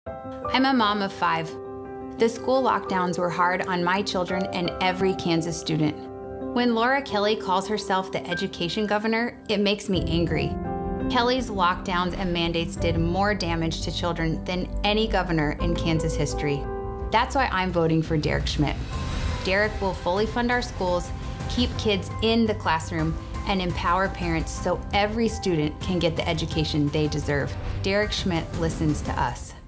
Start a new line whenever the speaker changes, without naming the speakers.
I'm a mom of 5. The school lockdowns were hard on my children and every Kansas student. When Laura Kelly calls herself the education governor, it makes me angry. Kelly's lockdowns and mandates did more damage to children than any governor in Kansas history. That's why I'm voting for Derek Schmidt. Derek will fully fund our schools, keep kids in the classroom, and empower parents so every student can get the education they deserve. Derek Schmidt listens to us.